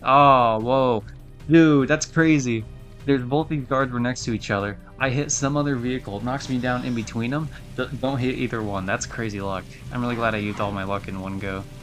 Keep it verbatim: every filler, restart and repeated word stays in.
Oh, whoa. Dude, that's crazy. There's both these guards were next to each other. I hit some other vehicle. It knocks me down in between them. D- Don't hit either one. That's crazy luck. I'm really glad I used all my luck in one go.